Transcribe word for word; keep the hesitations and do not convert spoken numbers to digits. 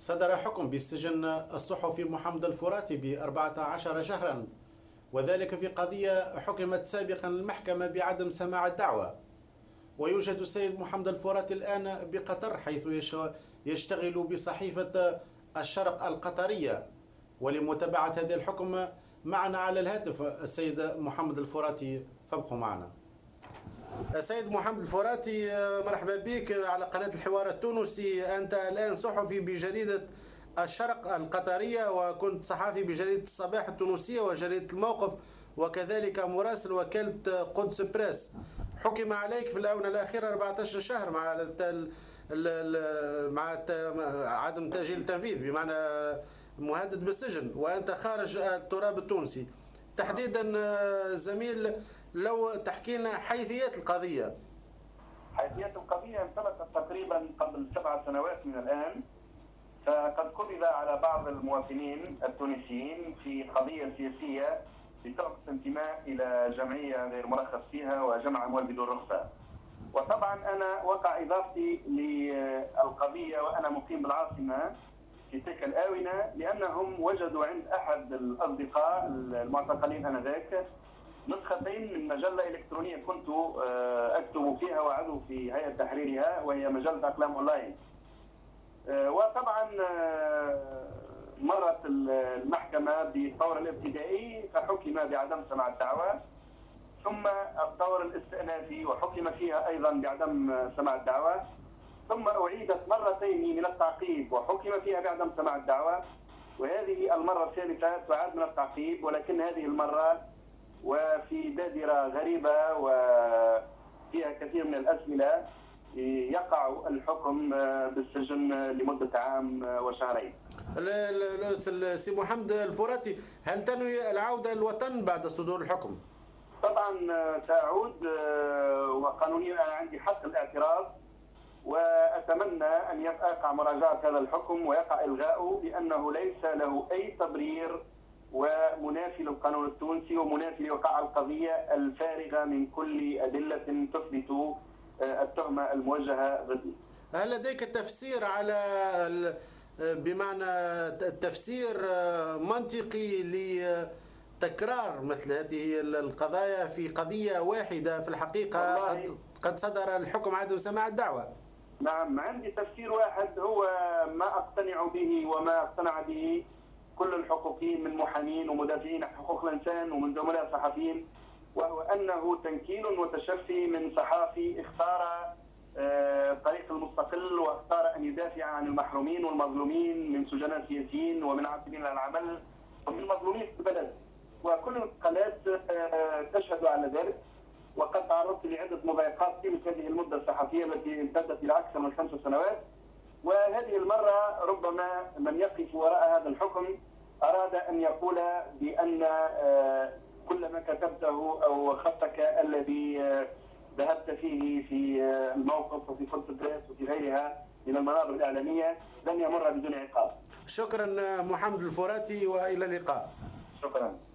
صدر حكم بسجن الصحفي محمد الفراتي بأربعة عشر شهرا، وذلك في قضية حكمت سابقا المحكمة بعدم سماع الدعوة. ويوجد السيد محمد الفراتي الآن بقطر، حيث يشتغل بصحيفة الشرق القطرية. ولمتابعة هذا الحكم معنا على الهاتف السيد محمد الفراتي، فابقوا معنا. السيد محمد الفراتي، مرحبا بك على قناة الحوار التونسي. أنت الآن صحفي بجريدة الشرق القطرية، وكنت صحفي بجريدة الصباح التونسية وجريدة الموقف، وكذلك مراسل وكالة قدس بريس. حكم عليك في الآونة الأخيرة أربعة عشر شهر مع التل... مع عدم تأجيل التنفيذ، بمعنى مهدد بالسجن، وأنت خارج التراب التونسي تحديدا. زميل، لو تحكي لنا حيثيات القضية. حيثيات القضية انطلقت تقريبا قبل سبع سنوات من الآن، فقد قبض على بعض المواطنين التونسيين في قضية سياسية بسبب انتماء إلى جمعية غير مرخص فيها وجمع أموال بدون رخصة. وطبعا أنا وقع إضافتي للقضية وأنا مقيم بالعاصمة في تلك الآونة، لأنهم وجدوا عند أحد الأصدقاء المعتقلين آنذاك نسختين من مجلة إلكترونية كنت أكتب فيها وعضو في هيئة تحريرها، وهي مجلة أقلام أونلاين. وطبعا مرت المحكمة بالطور الابتدائي فحكم بعدم سماع الدعوة، ثم الطور الاستئنافي وحكم فيها أيضا بعدم سماع الدعوة، ثم أعيدت مرتين من التعقيب وحكم فيها بعدم سماع الدعوة، وهذه المرة الثالثة تعاد من التعقيب، ولكن هذه المرة وفي بادرة غريبة وفيها كثير من الأسئلة يقع الحكم بالسجن لمدة عام وشهرين. سي محمد الفراتي، هل تنوي العودة للوطن بعد صدور الحكم؟ طبعا سأعود، وقانونيا أنا عندي حق الاعتراض، وأتمنى أن يقع مراجعة هذا الحكم ويقع إلغاؤه، لأنه ليس له أي تبرير ومنافي للقانون التونسي ومنافي لوقع القضية الفارغة من كل أدلة تثبت التهمة الموجهة ضدي. هل لديك تفسير على بمعنى تفسير منطقي لتكرار مثل هذه القضايا في قضية واحدة في الحقيقة قد قد صدر الحكم عدم سماع الدعوة؟ نعم، عندي تفسير واحد هو ما أقتنع به وما اقتنع به كل الحقوقيين من محامين ومدافعين حقوق الإنسان ومن زملاء صحفيين، وهو أنه تنكيل وتشفي من صحافي اختار الطريق المستقل واختار أن يدافع عن المحرومين والمظلومين من سجناء سياسيين ومن عاطلين عن العمل ومن مظلومين في البلد، وكل القنوات تشهد على ذلك. وقد تعرضت لعدة مضايقات في هذه المدة الصحفية التي امتدت إلى أكثر من خمس سنوات، وهذه المرة ربما من يقف وراء هذا الحكم أراد أن يقول بأن كل ما كتبته أو خطك الذي ذهبت فيه في الموقف وفي قدس بريس وفي غيرها من المنابر الإعلامية لن يمر بدون عقاب. شكرا محمد الفراتي، وإلى اللقاء. شكرا.